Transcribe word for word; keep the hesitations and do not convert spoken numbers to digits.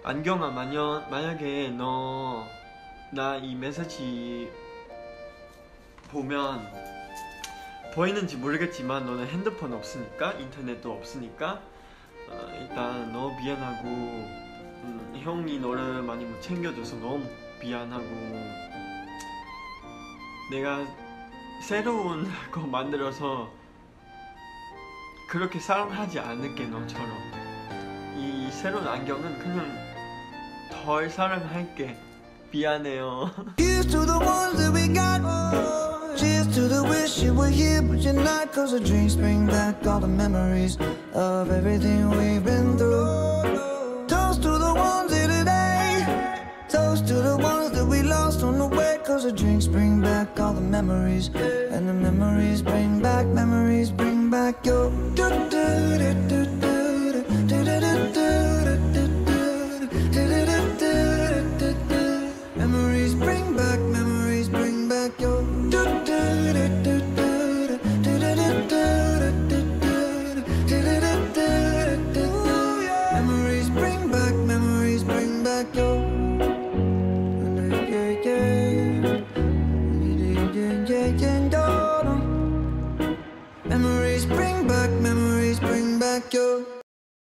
안경아, 만약, 만약에 너 나 이 메시지 보면 보이는지 모르겠지만 너는 핸드폰 없으니까, 인터넷도 없으니까 어, 일단 너무 미안하고 음, 형이 너를 많이 못 챙겨줘서 너무 미안하고 내가 새로운 거 만들어서 그렇게 사랑하지 않을게. 너처럼 이 새로운 안경은 그냥 덜 사랑할게. 미안해요. Here's to the ones that we got. Cheers to the wish you were here but you're not. Cause the drinks bring back all the memories of everything we've been through. Toast to the ones here today. Toast to the ones that we lost on the way. Cause the drinks bring back all the memories. And the memories bring back, memories bring back your do do do do.